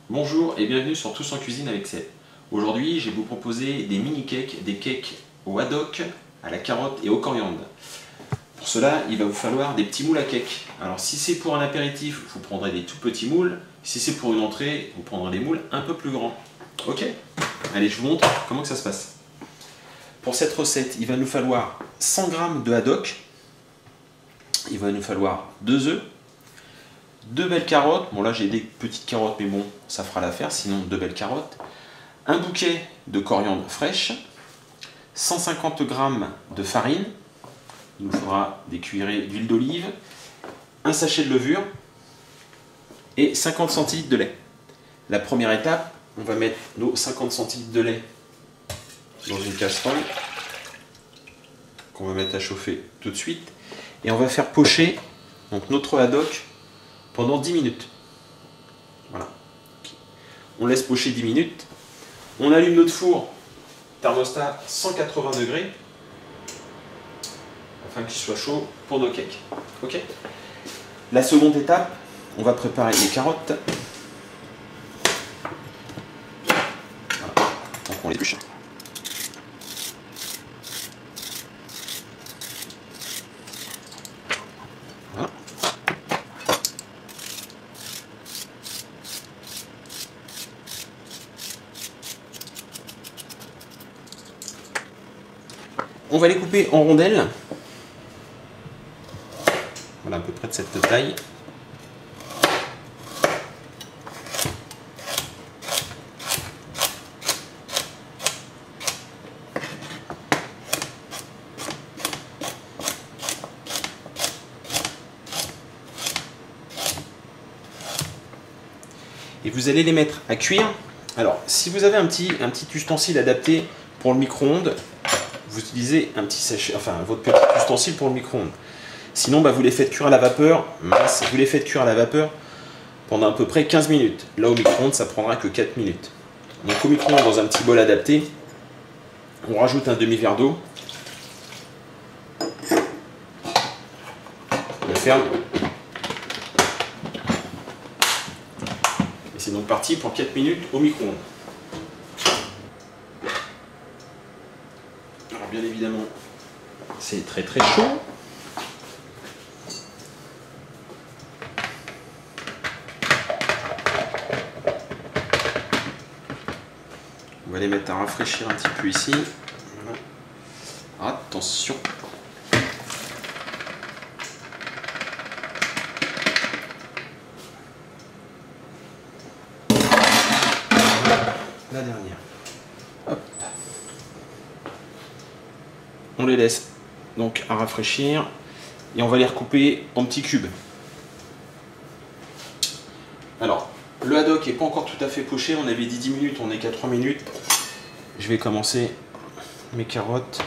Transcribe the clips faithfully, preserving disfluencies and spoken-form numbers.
Bonjour et bienvenue sur Tous en Cuisine avec Seb. Aujourd'hui, je vais vous proposer des mini cakes, des cakes au haddock, à la carotte et au coriandre. Pour cela, il va vous falloir des petits moules à cake. Alors si c'est pour un apéritif, vous prendrez des tout petits moules. Si c'est pour une entrée, vous prendrez des moules un peu plus grands. Ok? Allez, je vous montre comment que ça se passe. Pour cette recette, il va nous falloir cent grammes de haddock. Il va nous falloir deux œufs. Deux belles carottes, bon là j'ai des petites carottes mais bon ça fera l'affaire, sinon deux belles carottes, un bouquet de coriandre fraîche, cent cinquante grammes de farine, il nous faudra des cuillerées d'huile d'olive, un sachet de levure et cinquante centilitres de lait. La première étape, on va mettre nos cinquante centilitres de lait dans une casserole qu'on va mettre à chauffer tout de suite et on va faire pocher donc notre haddock pendant dix minutes. Voilà. On laisse pocher dix minutes. On allume notre four thermostat cent quatre-vingts degrés afin qu'il soit chaud pour nos cakes. Ok. La seconde étape, on va préparer les carottes. Voilà. Donc on les épluche. Voilà. On va les couper en rondelles, voilà à peu près de cette taille. Et vous allez les mettre à cuire. Alors si vous avez un petit, un petit ustensile adapté pour le micro-ondes, vous utilisez un petit sachet, enfin votre petit ustensile pour le micro-ondes. Sinon, bah, vous les faites cuire à la vapeur. Mince, vous les faites cuire à la vapeur pendant à peu près quinze minutes. Là, au micro-ondes, ça prendra que quatre minutes. Donc, au micro-ondes, dans un petit bol adapté, on rajoute un demi-verre d'eau. On ferme. Et c'est donc parti pour quatre minutes au micro-ondes. Bien évidemment, c'est très très chaud. On va les mettre à rafraîchir un petit peu ici. Voilà. Attention. La dernière. Hop. On les laisse donc à rafraîchir et on va les recouper en petits cubes. Alors, le haddock n'est pas encore tout à fait poché, on avait dit dix minutes, on est qu'à trois minutes. Je vais commencer mes carottes.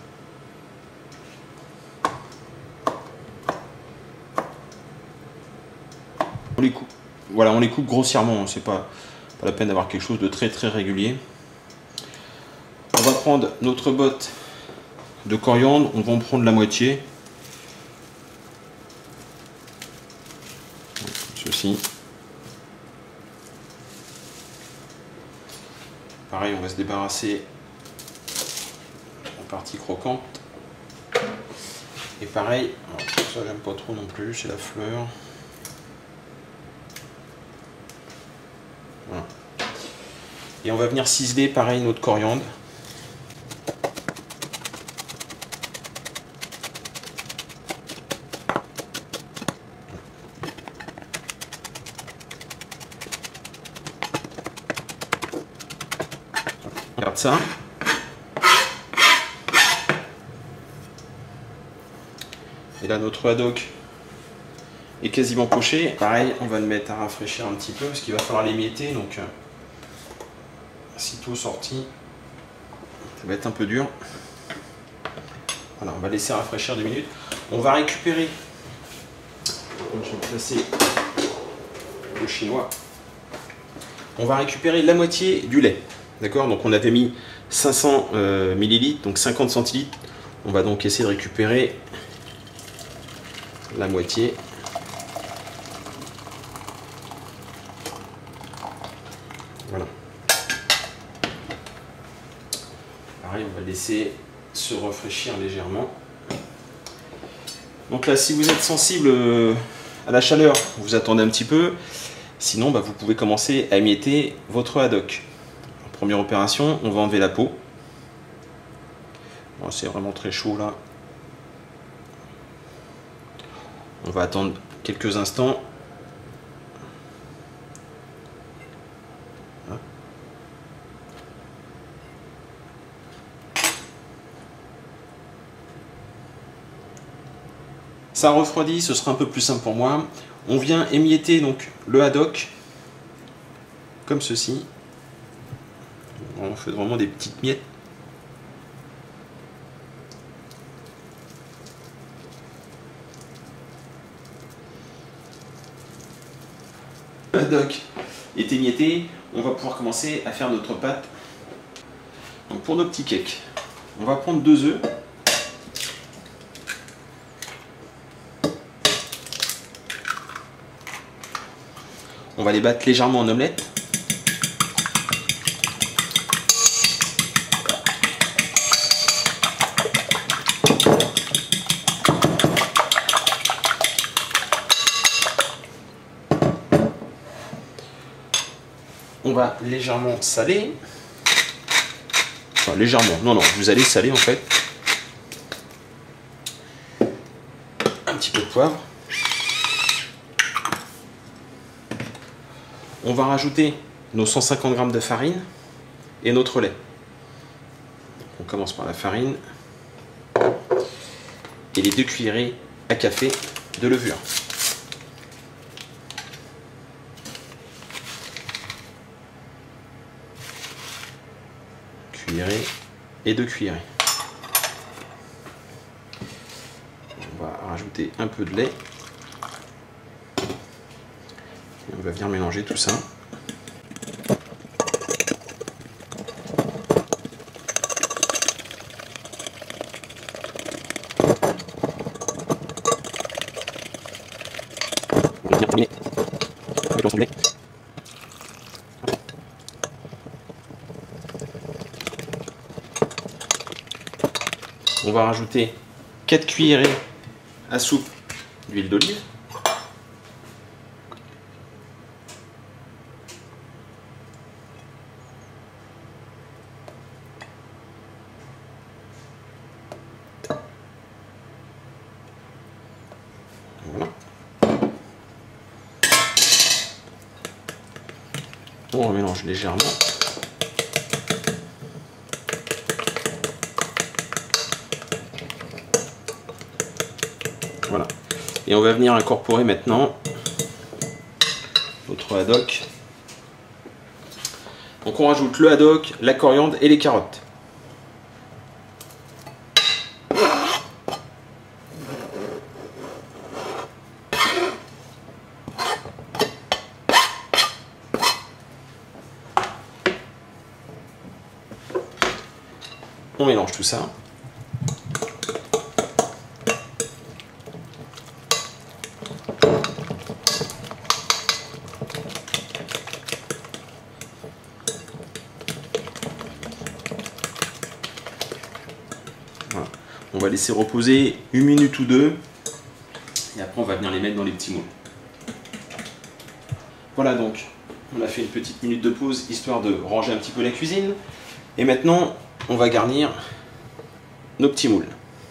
On les coupe. Voilà, on les coupe grossièrement, c'est pas, pas la peine d'avoir quelque chose de très très régulier. On va prendre notre botte de coriandre, on va en prendre la moitié. Ceci. Pareil, on va se débarrasser en partie croquante. Et pareil, alors, ça j'aime pas trop non plus, c'est la fleur. Voilà. Et on va venir ciseler pareil notre coriandre. Regarde ça. Et là notre haddock est quasiment poché. Pareil, on va le mettre à rafraîchir un petit peu parce qu'il va falloir l'émietter. Donc, euh, sitôt sorti, ça va être un peu dur. Voilà, on va laisser rafraîchir deux minutes. On va récupérer. Je vais placer le chinois. On va récupérer la moitié du lait. D'accord, donc on avait mis cinq cents euh, millilitres, donc cinquante centilitres. On va donc essayer de récupérer la moitié. Voilà. Pareil, on va laisser se rafraîchir légèrement. Donc là, si vous êtes sensible à la chaleur, vous attendez un petit peu. Sinon, bah, vous pouvez commencer à émietter votre haddock. Première opération, on va enlever la peau. Bon, c'est vraiment très chaud là. On va attendre quelques instants. Voilà. Ça refroidit, ce sera un peu plus simple pour moi. On vient émietter donc le haddock comme ceci. On fait vraiment des petites miettes. Le haddock est émietté, on va pouvoir commencer à faire notre pâte. Donc pour nos petits cakes, on va prendre deux œufs. On va les battre légèrement en omelette. On va légèrement saler. Enfin, légèrement. Non, non, vous allez saler en fait. Un petit peu de poivre. On va rajouter nos cent cinquante grammes de farine et notre lait. On commence par la farine et les deux cuillerées à café de levure. Cuillerée et deux cuillerées. On va rajouter un peu de lait. Et on va venir mélanger tout ça. On va venir terminer avec l'ensemble de lait. On va rajouter quatre cuillerées à soupe d'huile d'olive. Voilà. On remélange légèrement. Voilà. Et on va venir incorporer maintenant notre haddock. Donc on rajoute le haddock, la coriandre et les carottes. On mélange tout ça. Voilà. On va laisser reposer une minute ou deux et après on va venir les mettre dans les petits moules. Voilà, donc on a fait une petite minute de pause histoire de ranger un petit peu la cuisine et maintenant on va garnir nos petits moules.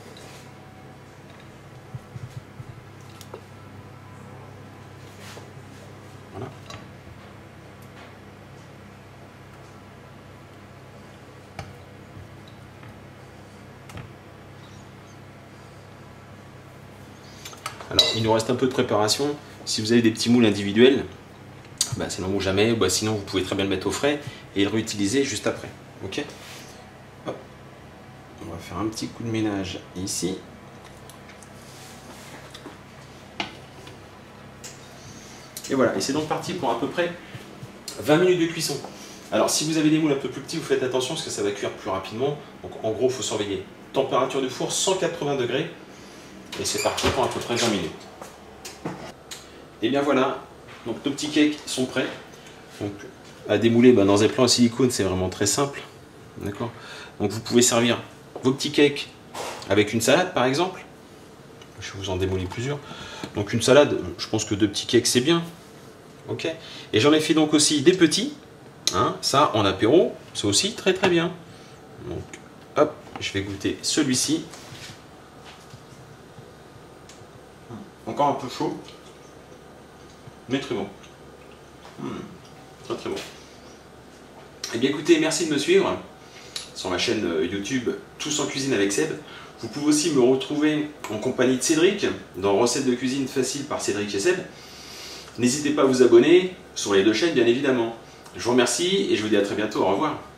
Voilà. Alors, il nous reste un peu de préparation. Si vous avez des petits moules individuels, bah, c'est non ou jamais. Bah, sinon, vous pouvez très bien le mettre au frais et le réutiliser juste après. Ok ? Hop. On va faire un petit coup de ménage ici. Et voilà. Et c'est donc parti pour à peu près vingt minutes de cuisson. Alors, si vous avez des moules un peu plus petits, vous faites attention parce que ça va cuire plus rapidement. Donc, en gros, il faut surveiller. Température du four cent quatre-vingts degrés. Et c'est parti pour à peu près vingt minutes. Et bien voilà, donc nos petits cakes sont prêts. Donc à démouler, bah, dans un plan à silicone, c'est vraiment très simple. D'accord. Donc vous pouvez servir vos petits cakes avec une salade par exemple. Je vais vous en démolir plusieurs. Donc une salade, je pense que deux petits cakes c'est bien. Ok. Et j'en ai fait donc aussi des petits. Hein, ça en apéro, c'est aussi très très bien. Donc hop, je vais goûter celui-ci. Encore un peu chaud, mais très bon. Mmh, très très bon. Eh bien écoutez, merci de me suivre sur ma chaîne YouTube Tous en cuisine avec Seb. Vous pouvez aussi me retrouver en compagnie de Cédric dans Recettes de cuisine facile par Cédric et Seb. N'hésitez pas à vous abonner sur les deux chaînes bien évidemment. Je vous remercie et je vous dis à très bientôt. Au revoir.